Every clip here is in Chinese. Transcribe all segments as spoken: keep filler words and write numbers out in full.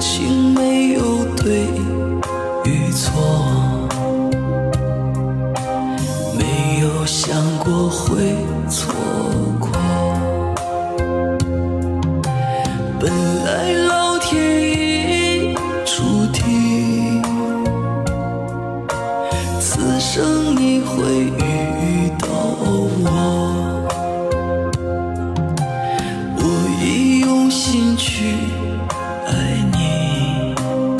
情没有对与错，没有想过会错过。本来老天已注定，此生你会遇到我，我已用心去爱你，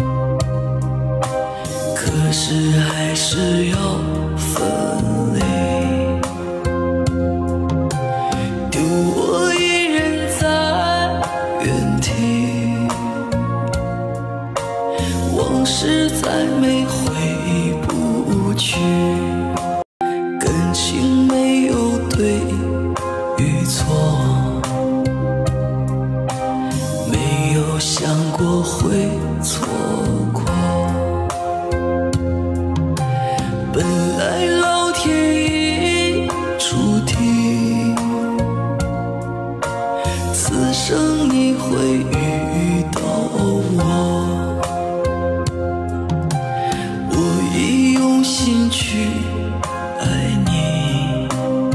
可是还是要分离，丢我一人在原地，往事再美回不去，感情没有对与错，没有想过会错过。本来老天已注定，此生你会遇到我，我已用心去爱你，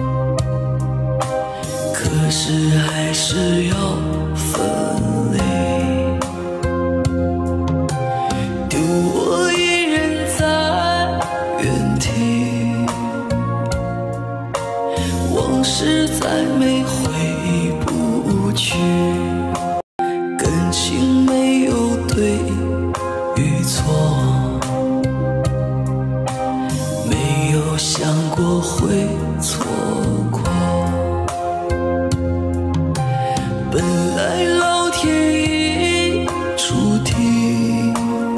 可是还是要分离，丢我一人在原地，往事再美回不去，感情没有对与错，没有想过会错过。本来老天已注定，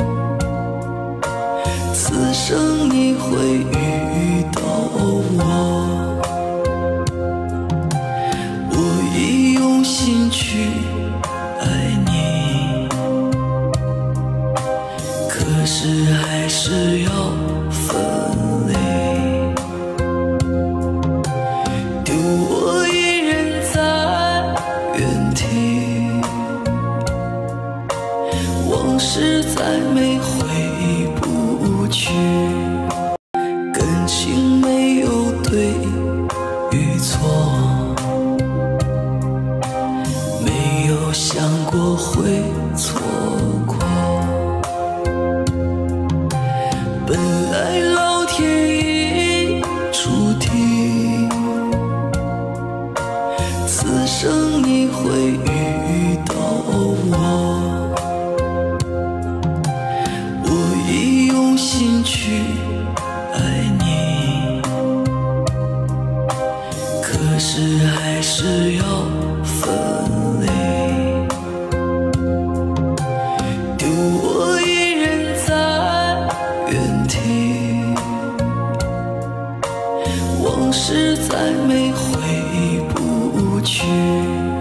此生你会遇到我，我已用心去爱你，可是还是要分离，丢我一人在原地，往事再美回不去，感情没有对与错，没有想过会错过。本来老天已注定，此生你会遇到我，我已用心去爱你，可是还是要分离，丢我一人在原地，往事再美回不去。